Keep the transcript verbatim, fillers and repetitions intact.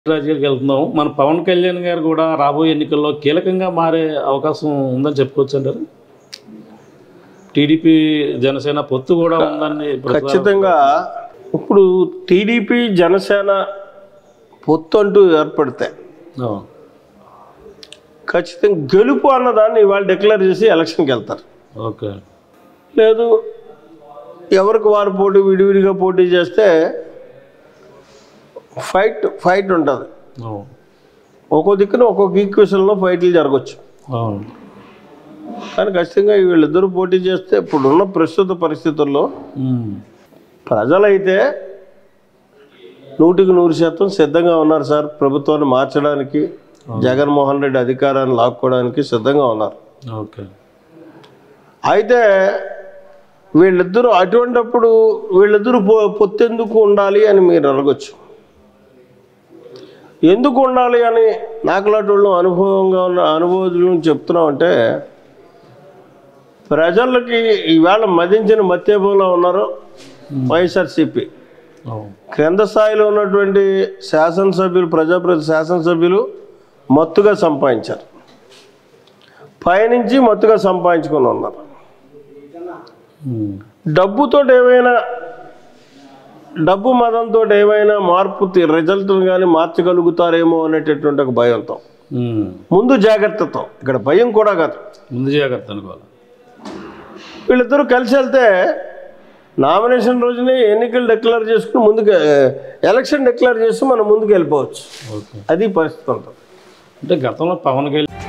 రాజకీయాలకు వెళ్తున్నాం. మన పవన్ కళ్యాణ్ గారు కూడా రాబోయే ఎన్నికల్లో కీలకంగా మారే అవకాశం ఉందని చెప్పుకోవచ్చు అంటారు. టీడీపీ జనసేన పొత్తు కూడా ఉందని ఖచ్చితంగా. ఇప్పుడు టీడీపీ జనసేన పొత్తు అంటూ ఏర్పడితే ఖచ్చితంగా గెలుపు అన్నదాన్ని ఇవాళ డిక్లేర్ చేసి ఎలక్షన్కి వెళ్తారు. ఓకే. లేదు ఎవరికి వారు పోటీ విడివిడిగా పోటీ చేస్తే ఫైట్ ఫైట్ ఉంటుంది. ఒక్కో దిక్కున ఒక్కొక్క ఈక్వేషన్లో ఫైట్లు జరగచ్చు. కానీ ఖచ్చితంగా వీళ్ళిద్దరూ పోటీ చేస్తే ఇప్పుడున్న ప్రస్తుత పరిస్థితుల్లో ప్రజలైతే నూటికి నూరు శాతం సిద్ధంగా ఉన్నారు సార్. ప్రభుత్వాన్ని మార్చడానికి, జగన్మోహన్ రెడ్డి అధికారాన్ని లాక్కోవడానికి సిద్ధంగా ఉన్నారు. ఓకే. అయితే వీళ్ళిద్దరూ అటువంటిప్పుడు వీళ్ళిద్దరూ పొ పొత్తెందుకు ఉండాలి అని మీరు అడగచ్చు. ఎందుకు ఉండాలి అని నాకులాంటి వాళ్ళు అనుభవంగా ఉన్న అనుభవం చెప్తున్నామంటే, ప్రజలకి ఈవేళ మదించిన మత్తేపంలో ఉన్నారు వైఎస్ఆర్సీపీ. క్రింద స్థాయిలో ఉన్నటువంటి శాసనసభ్యులు, ప్రజాప్రతి శాసనసభ్యులు మత్తుగా సంపాదించారు, పైనుంచి మత్తుగా సంపాదించుకొని ఉన్నారు. డబ్బుతో ఏమైనా డబ్బు మతంతో ఏమైనా మార్పు రిజల్ట్ కానీ మార్చగలుగుతారేమో అనేటటువంటి ఒక భయంతో, ముందు జాగ్రత్తతో, ఇక్కడ భయం కూడా కాదు, ముందు జాగ్రత్త అనుకోవాలి. వీళ్ళిద్దరూ కలిసి వెళ్తే నామినేషన్ రోజునే ఎన్నికలు డిక్లేర్ చేసుకుని ముందుకు ఎలక్షన్ డిక్లేర్ చేసి మనం ముందుకు వెళ్ళిపోవచ్చు. అది పరిస్థితి ఉంటుంది. అంటే గతంలో పవన్ కళ్యాణ్